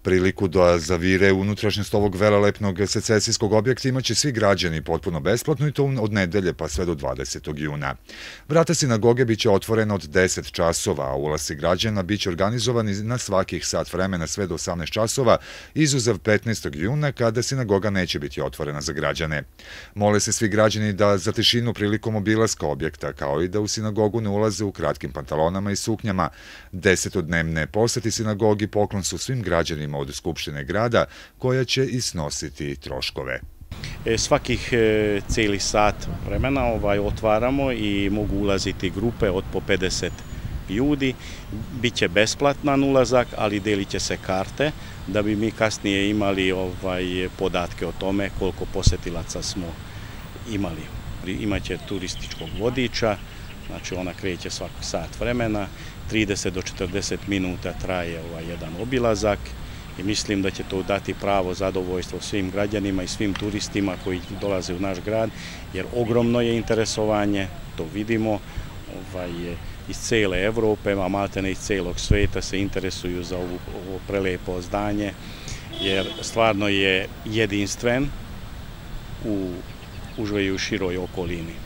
Priliku da zavire unutrašnjost ovog velelepnog secesijskog objekta imaće svi građani potpuno besplatno i to od nedelje pa sve do 20. juna. Vrata sinagoge biće otvorena od 10 časova, a ulasci građana biće organizovani na svakih sat vremena sve do 18 časova, izuzev 15. juna kada sinagoga neće biti otvorena za građane. Mole se svi građani da za tišinu prilikom obilaska objekta, kao i da u sinagogu ne ulaze u kratkim pantalonama i suknjama. 10-dnevne poseti sinagogi poklon su svim građanima od Skupštine grada, koja će i snositi troškove. Svakih cijeli sat vremena otvaramo i mogu ulaziti grupe od po 50 ljudi. Biće besplatan ulazak, ali delit će se karte da bi mi kasnije imali podatke o tome koliko posetilaca smo imali. Imaće turističkog vodiča, znači ona kreće svaki sat vremena, 30 do 40 minuta traje jedan obilazak i mislim da će to dati pravo zadovoljstvo svim građanima i svim turistima koji dolaze u naš grad, jer ogromno je interesovanje, to vidimo, iz cele Evrope, a maltene iz celog sveta se interesuju za ovo prelepo zdanje, jer stvarno je jedinstven u užoj i u široj okolini.